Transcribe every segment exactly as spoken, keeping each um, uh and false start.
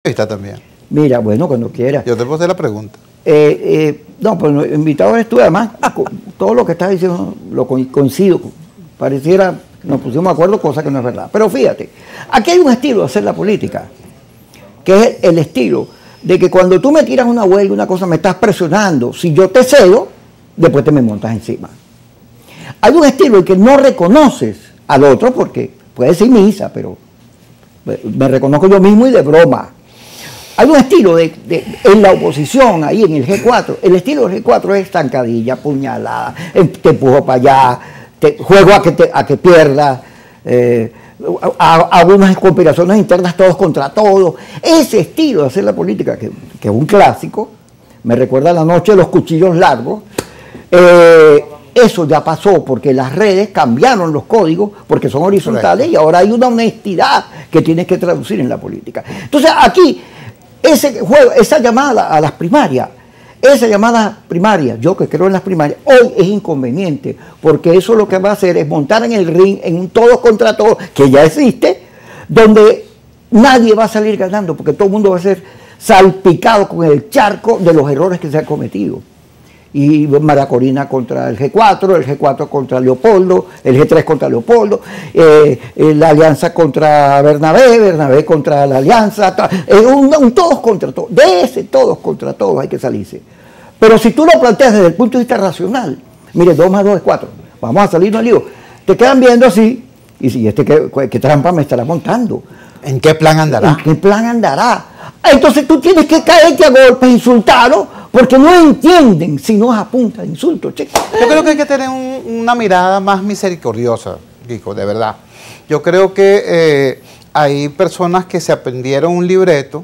Está también. Mira, bueno, cuando quiera. Yo te puedo hacer la pregunta. Eh, eh, no, pues invitado eres tú, además, todo lo que estás diciendo lo coincido. Pareciera, nos pusimos de acuerdo, cosa que no es verdad. Pero fíjate, aquí hay un estilo de hacer la política, que es el estilo de que cuando tú me tiras una huelga, una cosa, me estás presionando. Si yo te cedo, después te me montas encima. Hay un estilo en que no reconoces al otro, porque puede ser misa, pero me reconozco yo mismo y de broma. Hay un estilo de, de, en la oposición, ahí en el G cuatro, el estilo del G cuatro es estancadilla, puñalada, te empujo para allá, te, juego a que, te, a que pierdas, eh, algunas conspiraciones internas todos contra todos. Ese estilo de hacer la política, que, que es un clásico, me recuerda a la noche de los cuchillos largos, eh, eso ya pasó porque las redes cambiaron los códigos porque son horizontales. Correcto. Y ahora hay una honestidad que tienes que traducir en la política. Entonces aquí, ese juego, esa llamada a las primarias, esa llamada primaria, yo que creo en las primarias, hoy es inconveniente, porque eso lo que va a hacer es montar en el ring, en un todos contra todos, que ya existe, donde nadie va a salir ganando, porque todo el mundo va a ser salpicado con el charco de los errores que se han cometido. Y María Corina contra el G cuatro, el G cuatro contra Leopoldo, el G tres contra Leopoldo, eh, eh, la alianza contra Bernabé, Bernabé contra la alianza, eh, un, un todos contra todos. De ese todos contra todos hay que salirse. Pero si tú lo planteas desde el punto de vista racional, mire, dos más dos es cuatro, vamos a salirnos al lío. Te quedan viendo así, y si este qué, qué trampa me estará montando. ¿En qué plan andará? ¿En qué plan andará? Entonces tú tienes que caerte a golpes, insultarlo, porque no entienden si no es a punta de insultos. Yo creo que hay que tener un, una mirada más misericordiosa, Kiko, de verdad. Yo creo que eh, hay personas que se aprendieron un libreto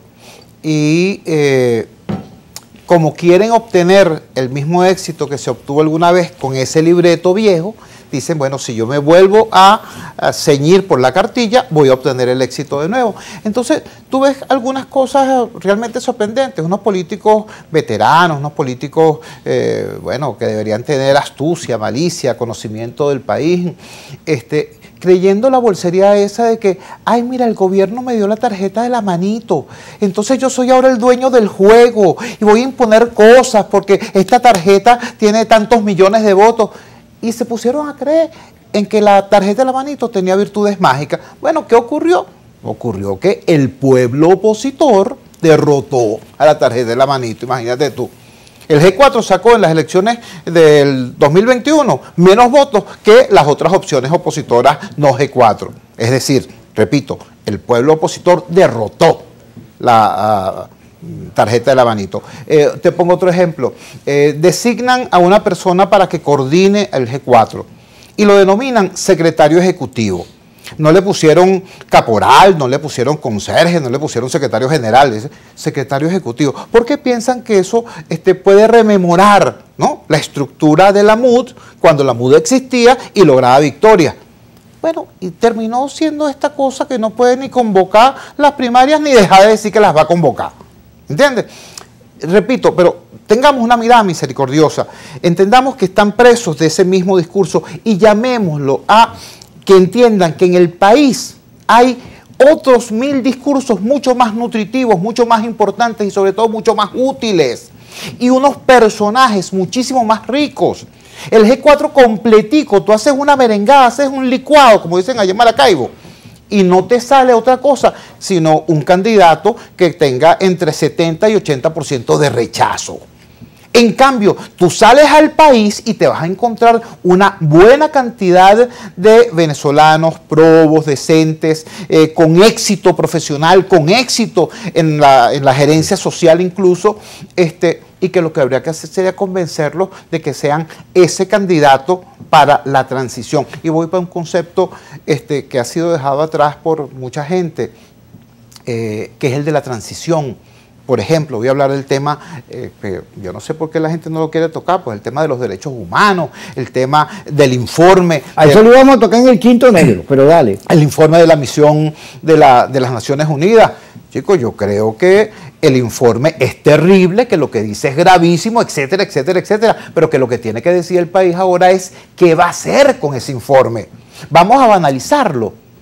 y eh, como quieren obtener el mismo éxito que se obtuvo alguna vez con ese libreto viejo, dicen, bueno, si yo me vuelvo a, a ceñir por la cartilla, voy a obtener el éxito de nuevo. Entonces, tú ves algunas cosas realmente sorprendentes, unos políticos veteranos, unos políticos, eh, bueno, que deberían tener astucia, malicia, conocimiento del país, este, creyendo la bolsería esa de que, ay, mira, el gobierno me dio la tarjeta de la manito, entonces yo soy ahora el dueño del juego y voy a imponer cosas porque esta tarjeta tiene tantos millones de votos. Y se pusieron a creer en que la tarjeta de la manito tenía virtudes mágicas. Bueno, ¿qué ocurrió? Ocurrió que el pueblo opositor derrotó a la tarjeta de la manito, imagínate tú. El G cuatro sacó en las elecciones del dos mil veintiuno menos votos que las otras opciones opositoras no G cuatro. Es decir, repito, el pueblo opositor derrotó la... Uh, tarjeta de la manito. Eh, te pongo otro ejemplo. Eh, designan a una persona para que coordine el G cuatro y lo denominan secretario ejecutivo. No le pusieron caporal, no le pusieron conserje, no le pusieron secretario general, es secretario ejecutivo. Porque piensan que eso este, puede rememorar, ¿no?, la estructura de la M U D cuando la M U D existía y lograba victorias. Bueno, y terminó siendo esta cosa que no puede ni convocar las primarias ni dejar de decir que las va a convocar. ¿Entiendes? Repito, pero tengamos una mirada misericordiosa, entendamos que están presos de ese mismo discurso y llamémoslo a que entiendan que en el país hay otros mil discursos mucho más nutritivos, mucho más importantes y sobre todo mucho más útiles y unos personajes muchísimo más ricos. El G cuatro completico, tú haces una merengada, haces un licuado, como dicen allá en Maracaibo, y no te sale otra cosa, sino un candidato que tenga entre setenta y ochenta por ciento de rechazo. En cambio, tú sales al país y te vas a encontrar una buena cantidad de venezolanos probos, decentes, eh, con éxito profesional, con éxito en la, en la gerencia social incluso, este, y que lo que habría que hacer sería convencerlos de que sean ese candidato para la transición. Y voy para un concepto este, que ha sido dejado atrás por mucha gente, eh, que es el de la transición. Por ejemplo, voy a hablar del tema, eh, que yo no sé por qué la gente no lo quiere tocar, pues el tema de los derechos humanos, el tema del informe. A eso lo vamos a tocar en el quinto negro, pero dale. El informe de la misión de, la, de las Naciones Unidas. Chicos, yo creo que el informe es terrible, que lo que dice es gravísimo, etcétera, etcétera, etcétera, pero que lo que tiene que decir el país ahora es qué va a hacer con ese informe. Vamos a banalizarlo.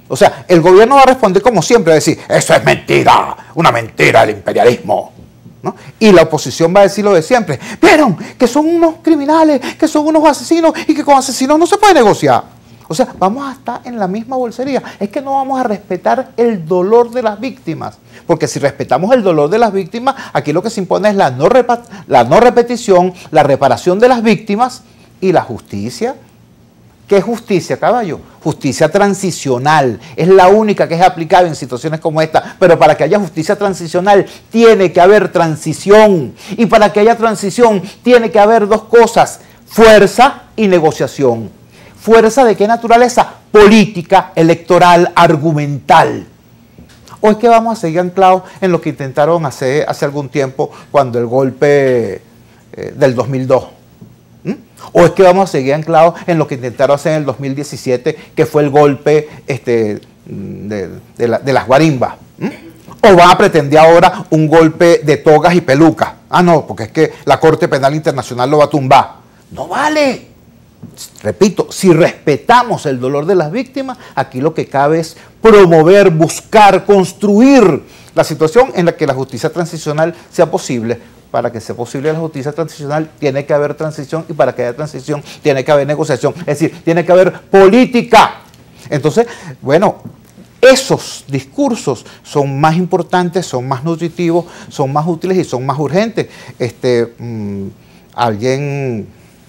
O sea, el gobierno va a responder como siempre, va a decir, eso es mentira, una mentira del imperialismo, ¿no? Y la oposición va a decir lo de siempre, vieron que son unos criminales, que son unos asesinos y que con asesinos no se puede negociar. O sea, vamos a estar en la misma bolsería. Es que no vamos a respetar el dolor de las víctimas, porque si respetamos el dolor de las víctimas, aquí lo que se impone es la no, la no repetición, la reparación de las víctimas y la justicia. ¿Qué es justicia, caballo? Justicia transicional. Es la única que es aplicable en situaciones como esta. Pero para que haya justicia transicional tiene que haber transición. Y para que haya transición tiene que haber dos cosas: fuerza y negociación. ¿Fuerza de qué naturaleza? Política, electoral, argumental. ¿O es que vamos a seguir anclados en lo que intentaron hacer hace algún tiempo cuando el golpe eh, del dos mil dos? ¿Mm? ¿O es que vamos a seguir anclados en lo que intentaron hacer en el dos mil diecisiete, que fue el golpe este, de, de, la, de las guarimbas? ¿Mm? ¿O van a pretender ahora un golpe de togas y pelucas? Ah, no, porque es que la Corte Penal Internacional lo va a tumbar. No vale. Repito, si respetamos el dolor de las víctimas, aquí lo que cabe es promover, buscar, construir la situación en la que la justicia transicional sea posible. Para que sea posible la justicia transicional tiene que haber transición, y para que haya transición tiene que haber negociación, es decir, tiene que haber política. Entonces, bueno, esos discursos son más importantes, son más nutritivos, son más útiles y son más urgentes. Este, mmm, alguien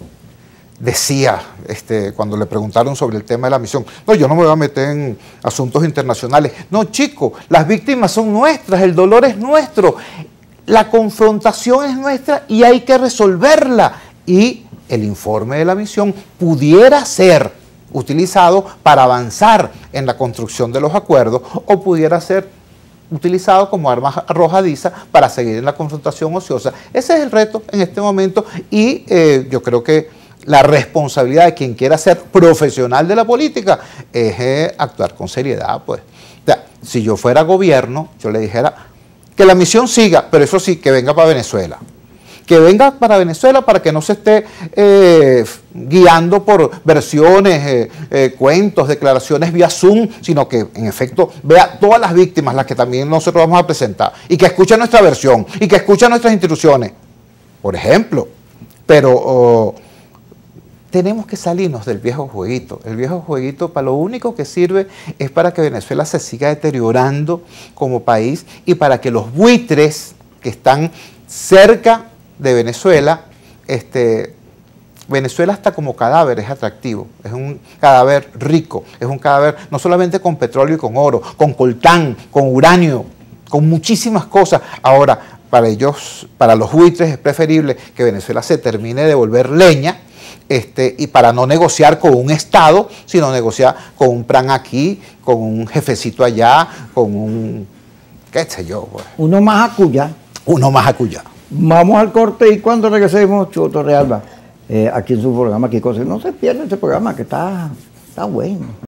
decía, este, cuando le preguntaron sobre el tema de la misión, no, yo no me voy a meter en asuntos internacionales. No, chico, las víctimas son nuestras, el dolor es nuestro. La confrontación es nuestra y hay que resolverla. Y el informe de la misión pudiera ser utilizado para avanzar en la construcción de los acuerdos, o pudiera ser utilizado como arma arrojadiza para seguir en la confrontación ociosa. Ese es el reto en este momento, y eh, yo creo que la responsabilidad de quien quiera ser profesional de la política es eh, actuar con seriedad, pues. O sea, si yo fuera gobierno, yo le dijera que la misión siga, pero eso sí, que venga para Venezuela. Que venga para Venezuela para que no se esté eh, guiando por versiones, eh, eh, cuentos, declaraciones vía Zoom, sino que en efecto vea todas las víctimas, las que también nosotros vamos a presentar, y que escuche nuestra versión, y que escuche nuestras instituciones, por ejemplo. Pero oh, tenemos que salirnos del viejo jueguito. El viejo jueguito para lo único que sirve es para que Venezuela se siga deteriorando como país, y para que los buitres que están cerca de Venezuela, este, Venezuela hasta como cadáver es atractivo, es un cadáver rico, es un cadáver no solamente con petróleo y con oro, con coltán, con uranio, con muchísimas cosas. Ahora, para ellos, para los buitres es preferible que Venezuela se termine de volver leña, Este, y para no negociar con un Estado, sino negociar con un plan aquí, con un jefecito allá, con un, qué sé yo. Pues. Uno más acuya. Uno más acuya. Vamos al corte, y cuando regresemos, Choto Realba, eh, aquí en su programa, ¿qué cosa? No se pierda este programa, que está, está bueno.